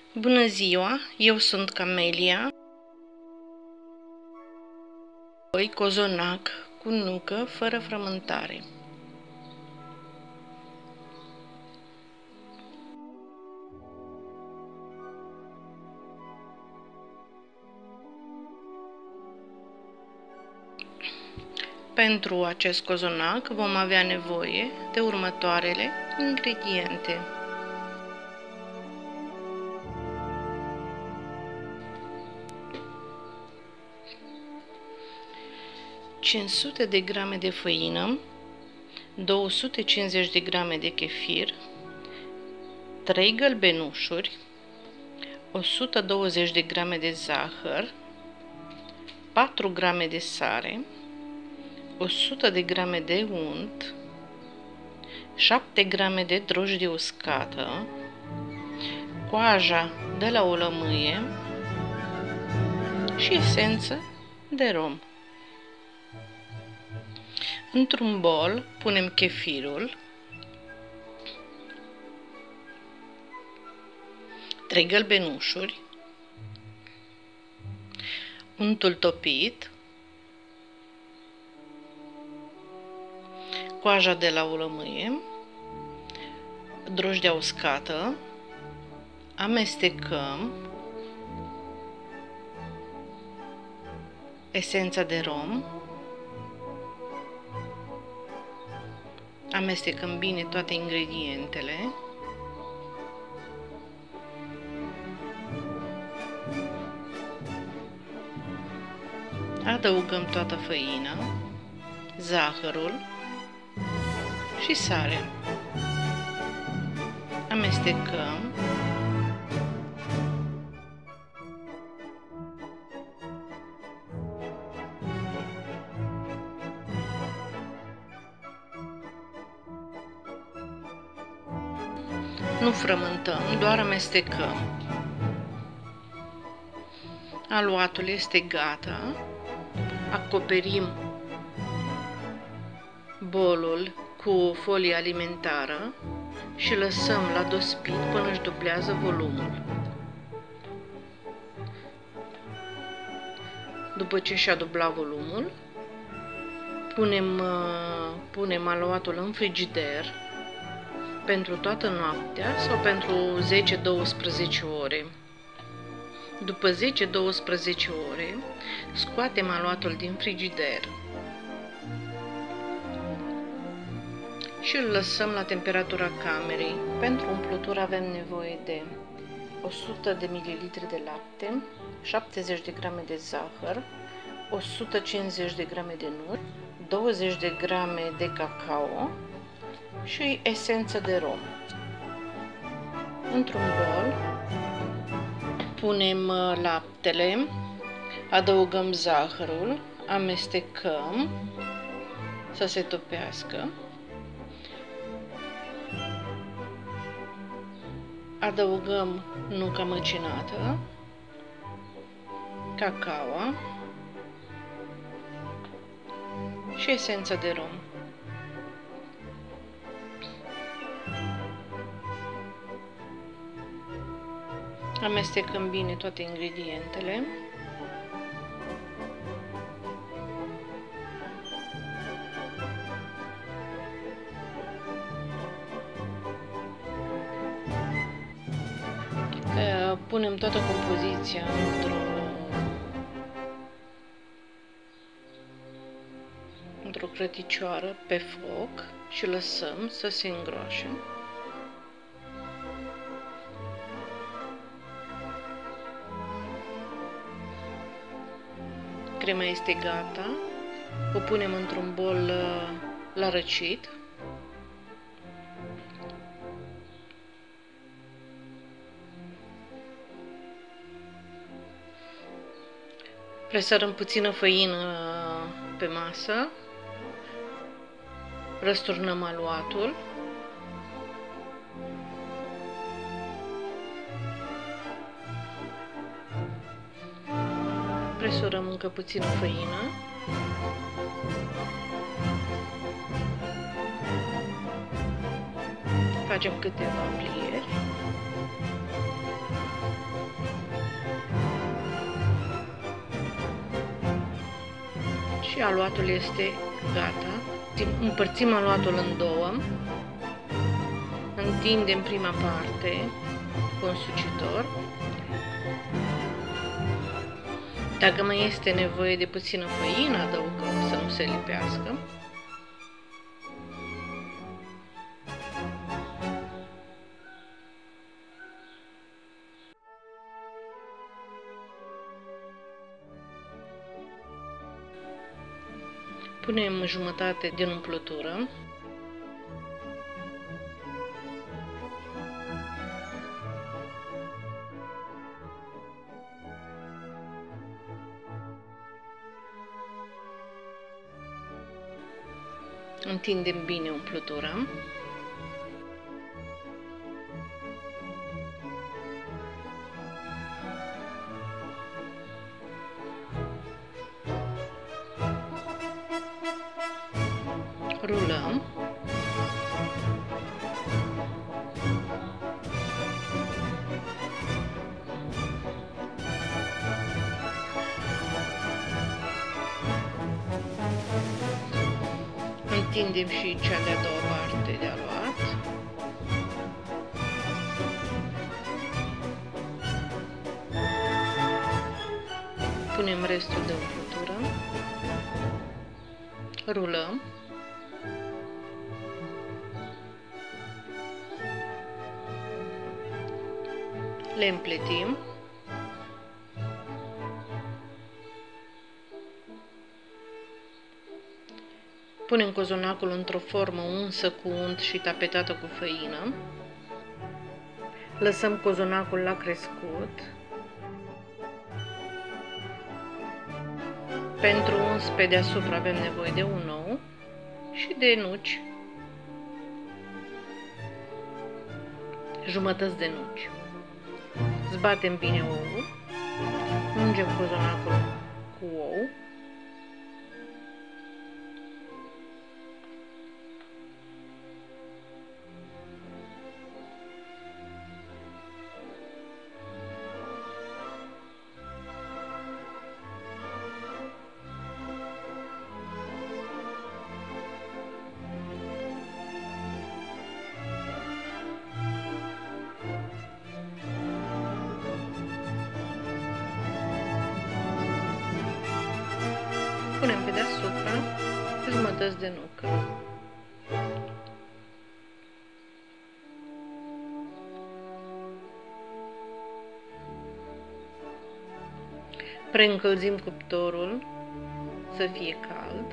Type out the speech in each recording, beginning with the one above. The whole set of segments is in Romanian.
Bună ziua, eu sunt Camelia. Cozonac cu nucă fără frământare. Pentru acest cozonac vom avea nevoie de următoarele ingrediente: 500 de grame de făină, 250 de grame de chefir, 3 gălbenușuri, 120 de grame de zahăr, 4 grame de sare, 100 de grame de unt, 7 grame de drojdie uscată, coaja de la o lămâie și esență de rom. Într-un bol punem chefirul, 3 gălbenușuri, untul topit, coaja de la o lămâie, drojdia uscată, amestecăm, esența de rom, amestecăm bine toate ingredientele, adăugăm toată făina, zahărul și sare. Amestecăm. Nu frământăm, doar amestecăm. Aluatul este gata. Acoperim bolul cu folie alimentară și lăsăm la dospit până își dublează volumul. După ce și-a dublat volumul, punem aluatul în frigider pentru toată noaptea sau pentru 10-12 ore. După 10-12 ore, scoatem aluatul din frigider și îl lăsăm la temperatura camerei. Pentru umplutură avem nevoie de 100 de ml de lapte, 70 de grame de zahăr, 150 de grame de nuci, 20 de grame de cacao și esență de rom. Într-un bol punem laptele, adăugăm zahărul, amestecăm să se topească, adăugăm nuca măcinată, cacao și esența de rom. Amestecăm bine toate ingredientele. Punem toată compoziția într-o crăticioară pe foc și lăsăm să se îngroașe. Crema este gata, o punem într-un bol la răcit. Presărăm puțină făină pe masă, răsturnăm aluatul, presurăm încă puțină făină, facem câteva plieri Și aluatul este gata. Împărțim aluatul în două. Întindem prima parte cu un sucitor. Dacă mai este nevoie de puțină făină, adăugăm să nu se lipească. Punem jumătate din umplutură. Întindem bine umplutura. Rulăm. Întindem și cea de-a doua parte de aluat. Punem restul de umplutură. Rulăm. Le împletim. Punem cozonacul într-o formă unsă cu unt și tapetată cu făină. Lăsăm cozonacul la crescut. Pentru uns pe deasupra avem nevoie de un ou și de nuci. Jumătăți de nuci. Zbatem bine ouul. Ungem cozonacul cu ou. Punem pe deasupra jumătăți de nucă. Preîncălzim cuptorul să fie cald.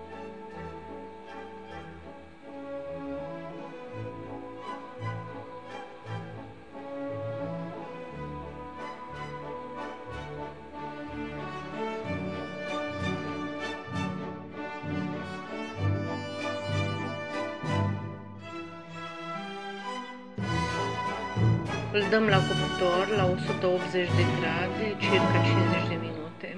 Îl dăm la cuptor la 180 de grade, circa 50 de minute.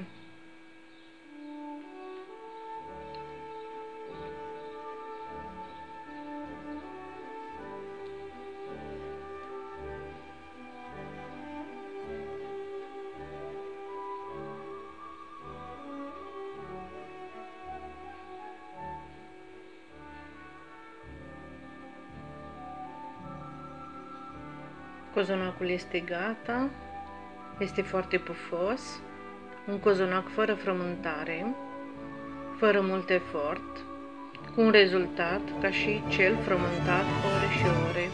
Cozonacul este gata, este foarte pufos, un cozonac fără frământare, fără mult efort, cu un rezultat ca și cel frământat ore și ore.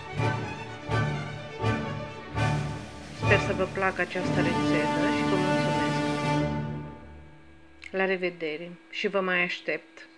Sper să vă placă această rețetă și vă mulțumesc. La revedere și vă mai aștept!